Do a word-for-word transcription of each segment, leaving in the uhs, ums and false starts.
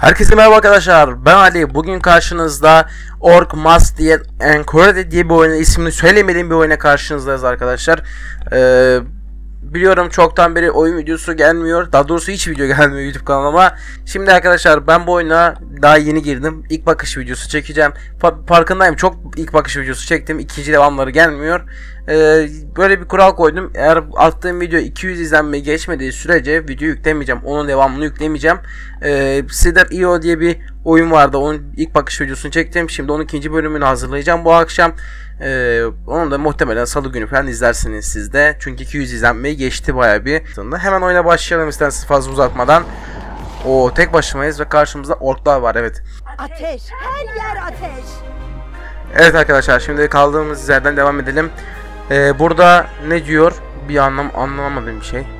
Herkese merhaba arkadaşlar, ben Ali. Bugün karşınızda Orc Must diye Encore diye bir oyuna, ismini söylemediğim bir oyuna karşınızdayız arkadaşlar. Ee, biliyorum çoktan beri oyun videosu gelmiyor, daha doğrusu hiç video gelmiyor YouTube kanalıma. Şimdi arkadaşlar ben bu oyuna daha yeni girdim, ilk bakış videosu çekeceğim. Fa farkındayım, çok ilk bakış videosu çektim, ikinci devamları gelmiyor. Ee, böyle bir kural koydum, eğer attığım video iki yüz izlenmeyi geçmediği sürece video yüklemeyeceğim, onun devamını yüklemeyeceğim. Ee, Cedar punto io diye bir oyun vardı, onun ilk bakış videosunu çektim, şimdi onun ikinci bölümünü hazırlayacağım bu akşam. Ee, onu da muhtemelen salı günü falan izlersiniz siz de, çünkü iki yüz izlenmeyi geçti bayağı bir. Hemen oyuna başlayalım isterseniz fazla uzatmadan. O tek başımayız ve karşımızda orklar var, evet. Ateş, her yer ateş. Evet arkadaşlar, şimdi kaldığımız yerden devam edelim. Ee, burada ne diyor? Bir anlam anlamadım bir şey. Ee,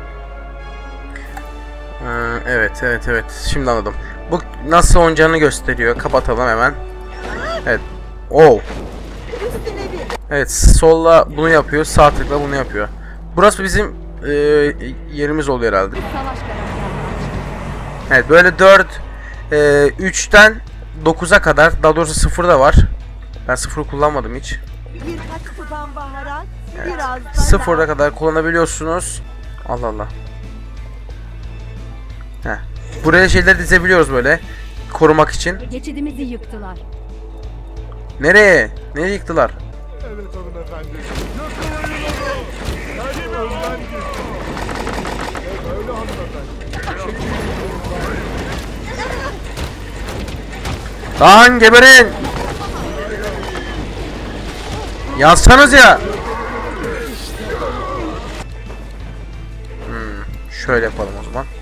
evet evet evet, şimdi anladım. Bu nasıl oynayacağını gösteriyor. Kapatalım hemen. Evet. Oh. Evet, solla bunu yapıyor, sağ tıkla bunu yapıyor. Burası bizim e, yerimiz oluyor herhalde. Evet, böyle dört e, üçten dokuza kadar, daha doğrusu sıfır da var. Ben sıfır kullanmadım hiç. Birkaç tutam baharat, Evet. biraz da Sıfıra kadar kullanabiliyorsunuz. Allah Allah. Heh. Buraya şeyler dizebiliyoruz böyle, korumak için. Geçidimizi yıktılar. Nereye? Nereye yıktılar? Evet hanımefendi. Yakalayın onu. Hadi önden git. Evet öyle hanımefendi. Lan geberin! Yazsanız ya. Hmm, şöyle yapalım o zaman.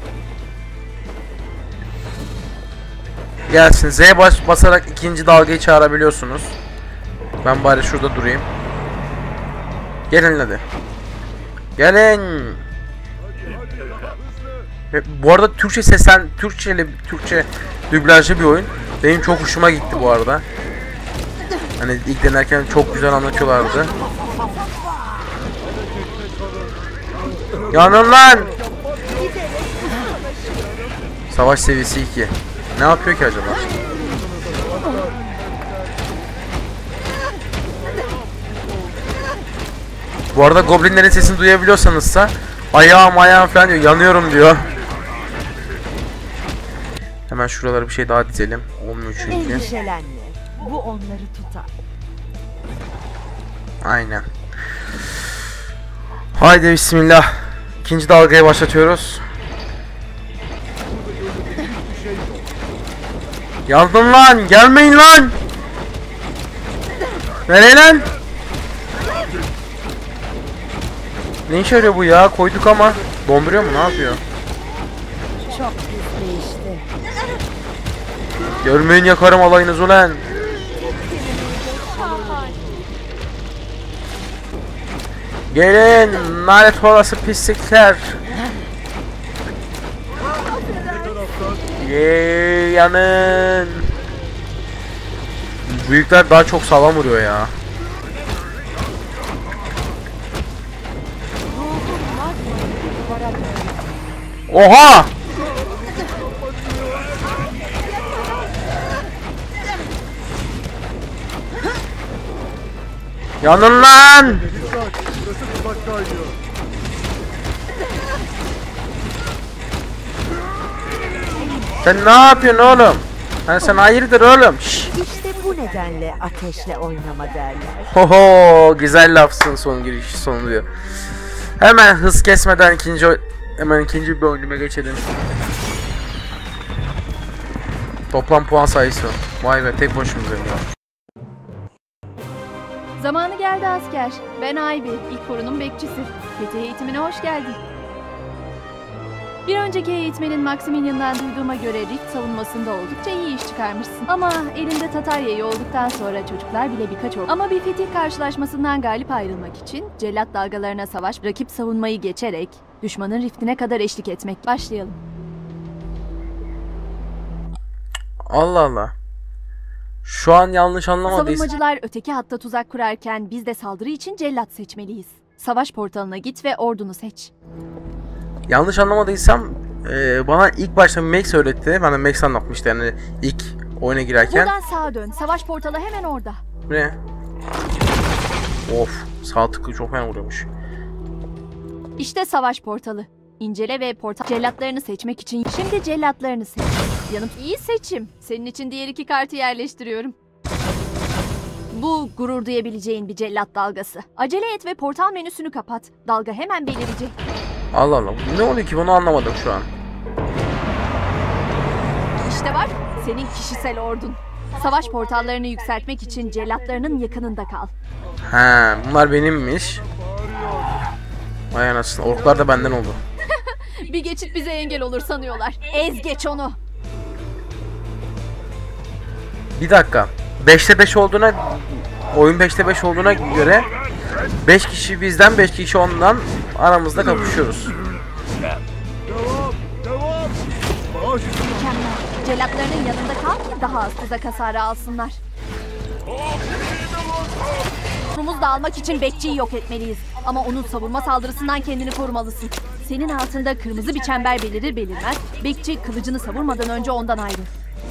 Gelsin. Z bas basarak ikinci dalgayı çağırabiliyorsunuz. Ben bari şurada durayım. Gelin hadi. Gelin. Ve bu arada Türkçe seslen, Türkçeli, Türkçe dublajlı bir oyun. Benim çok hoşuma gitti bu arada. Hani ilk denerken çok güzel anlatıyorlardı. Yanın lan! Savaş seviyesi iki. Ne yapıyor ki acaba? Bu arada goblinlerin sesini duyabiliyorsanızsa ayağım ayağım falan diyor, yanıyorum diyor. Hemen şuralara bir şey daha dizelim. Olmuyor çünkü. endişelenme. Bu onları tutar. Aynen. Haydi bismillah. İkinci dalgayı başlatıyoruz. Yandım lan! Gelmeyin lan! Nereye lan? Ne işe yarıyor bu ya? Koyduk ama. Donduruyor mu? Ne yapıyor? Çok güçlü işte. Görmeyin yakarım alayınız ulan. Gelin lanet olası pislikler. Yeee yanın. Büyükler daha çok sağlam vuruyor ya. Oha! Yanın lan! Dikkat. Burası tuzak kayıyor. Sen ne yapıyorsun oğlum? Ben sen hayırdır oğlum? Şşş. İşte bu nedenle ateşle oynama derler. Hoho, güzel lafsın son giriş sonu diyor. Hemen hız kesmeden ikinci hemen ikinci bir bölüme geçelim. Toplam puan sayısı. Vay be, tek başımızdayım ya. Zamanı geldi asker. Ben Aybi, ilk korunun bekçisi. Fetih eğitimine hoş geldin. Bir önceki eğitmenin Maximilian'dan duyduğuma göre Rift savunmasında oldukça iyi iş çıkarmışsın. Ama elinde Tatarya'yı olduktan sonra çocuklar bile birkaç or... Ama bir fetih karşılaşmasından galip ayrılmak için cellat dalgalarına savaş, rakip savunmayı geçerek düşmanın Rift'ine kadar eşlik etmek. Başlayalım. Allah Allah. Şu an yanlış anlamadıyız. Savunmacılar öteki hatta tuzak kurarken biz de saldırı için cellat seçmeliyiz. Savaş portalına git ve ordunu seç. Yanlış anlamadıysam Ee, bana ilk başta Max öğretti. Bana Max anlatmıştı yani ilk oyuna girerken. Buradan sağa dön. Savaş portalı hemen orada. Ne? Of, sağ tıklı çok fena vuruyormuş. İşte savaş portalı. İncele ve portal cellatlarını seçmek için şimdi cellatlarını seç. Yanım iyi seçim. Senin için diğer iki kartı yerleştiriyorum. Bu gurur duyabileceğin bir cellat dalgası. Acele et ve portal menüsünü kapat. Dalga hemen belirecek. Allah Allah. Ne oluyor ki bunu anlamadım şu an. İşte bak, senin kişisel ordun. Savaş portallarını yükseltmek için cellatlarının yakınında kal. He, bunlar benimmiş. Vay anasını. Orklar da benden oldu. Bir geçit bize engel olur sanıyorlar. Ez geç onu. Bir dakika. beşte beş olduğuna oyun beşte beş olduğuna göre beş kişi bizden, beş kişi ondan aramızda kapışıyoruz. Devam, devam. Baş üstüne. Mükemmel. Cellatlarının yanında kal ki daha az tuzak hasarı alsınlar. Kurumuz da almak için bekçiyi yok etmeliyiz. Ama onun savunma saldırısından kendini korumalısın. Senin altında kırmızı bir çember belirir belirmez, bekçi kılıcını savurmadan önce ondan ayrıl.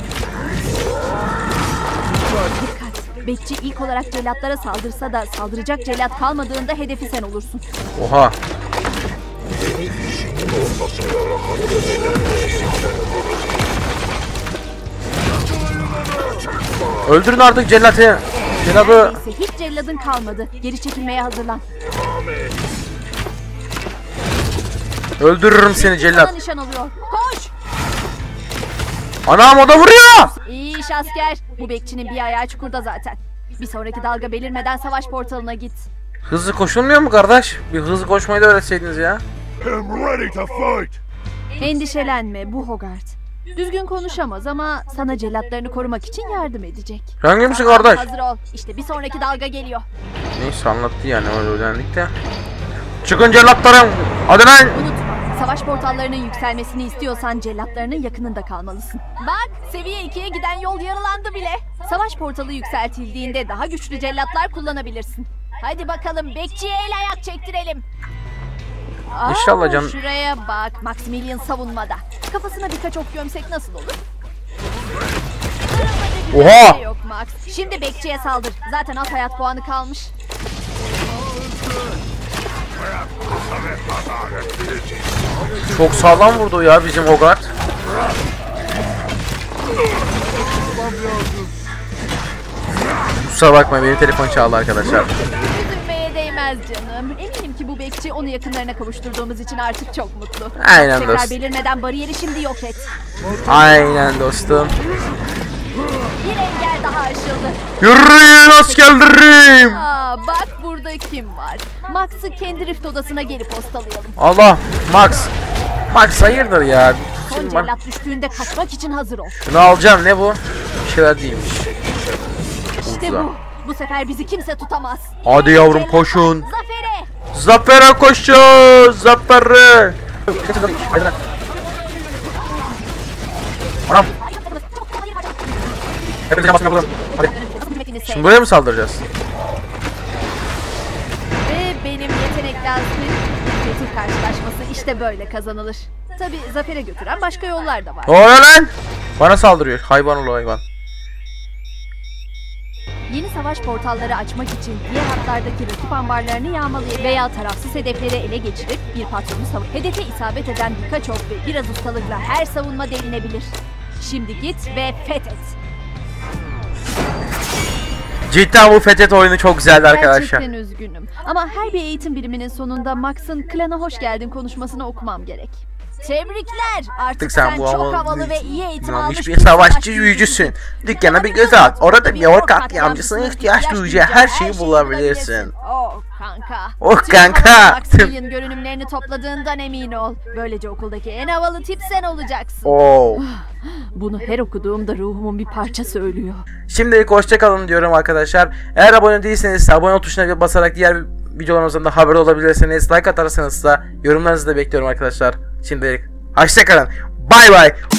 Dikkat! Bekçi ilk olarak cellatlara saldırsa da saldıracak cellat kalmadığında hedefi sen olursun. Oha. Öldürün artık cellatı. Celladı. Neredeyse hiç celladın kalmadı. Geri çekilmeye hazırlan. Öldürürüm seni cellat. Sana nişan alıyor. Koş! Anam o da vuruyor. İyi iş asker. Bu bekçinin bir ayağı çukurda zaten. Bir sonraki dalga belirmeden savaş portalına git. Hızlı koşulmuyor mu kardeş? Bir hızlı koşmayı da öğretseydiniz ya. I'm ready to fight. Endişelenme, bu Hogarth. Düzgün konuşamaz ama sana cellatlarını korumak için yardım edecek. Hangi misin Tamam, kardeş? hazır ol. İşte bir sonraki dalga geliyor. Neyse anlattı yani öyle öğrendik de. Çıkın cellatlarım. Hadi lan. Unutma, savaş portallarının yükselmesini istiyorsan cellatlarının yakınında kalmalısın. Bak, seviye ikiye giden yol yarılandı bile. Savaş portalı yükseltildiğinde daha güçlü cellatlar kullanabilirsin. Hadi bakalım bekçiye el ayak çektirelim. Aa, İnşallah can- Şuraya bak, Maximilian savunmada. Kafasına birkaç ok gömsek nasıl olur? Oha! Şey yok Max. Şimdi bekçiye saldır. Zaten az hayat puanı kalmış. Çok sağlam vurdu ya bizim Hogarth. Kusura bakma benim telefon çaldı arkadaşlar. Üzülmeye değmez canım. Eminim ki bu bekçi onu yakınlarına kavuşturduğumuz için artık çok mutlu. Aynen Tekrar dostum. belirmeden bariyeri şimdi yok et. Aynen dostum. Bir engel daha aşıldı. Yürüyün askerlerim. Aa, bak burada kim var? Max'ı kendi rift odasına geri postalayalım. Allah Max. Max hayırdır ya. Son Şimdi bak, cellat düştüğünde kaçmak için hazır ol. şunu alacağım ne bu? Bir şeyler değilmiş. İşte bu. Bu sefer bizi kimse tutamaz. Hadi yavrum Cellat, koşun. Zafere. Zafer'e koşun. Zafer'e. Anam. Hepinize basın yapalım. Hadi. Şimdi buraya mı saldıracağız? Ve benim yetenekli azmi Fetih karşılaşması işte böyle kazanılır. Tabi zafere götüren başka yollar da var. Ne oluyor lan? Bana saldırıyor. Hayvan ol hayvan. Yeni savaş portalları açmak için diğer hatlardaki rakip ambarlarını yağmalayıp veya tarafsız hedefleri ele geçirip bir patronu savun. Hedefe isabet eden birkaç ok ve biraz ustalıkla her savunma delinebilir. Şimdi git ve fethet. Cidden bu fethet oyunu çok güzeldi arkadaşlar. Gerçekten üzgünüm. Ama her bir eğitim biriminin sonunda Max'ın klana hoş geldin konuşmasını okumam gerek. Tebrikler. Artık sen sen, bu çok havalı- havalı ve iyi eğitim almış Yanlış bir savaşçı büyücüsün. Dükkana bir göz at. Orada bir ork katliamcısına ihtiyaç duyacağı her şeyi bulabilirsin. Oh kanka. Oh Tüm kanka. havalı Maximilian görünümlerini topladığından emin ol. Böylece okuldaki en havalı tip sen olacaksın. Oo. Bunu her okuduğumda ruhumun bir parça söylüyor. Şimdilik hoşçakalın diyorum arkadaşlar. Eğer abone değilseniz abone ol tuşuna basarak diğer videolarımızdan da haber olabilirsiniz. Like atarsanız da yorumlarınızı da bekliyorum arkadaşlar. Şimdilik hoşçakalın. Bay bay.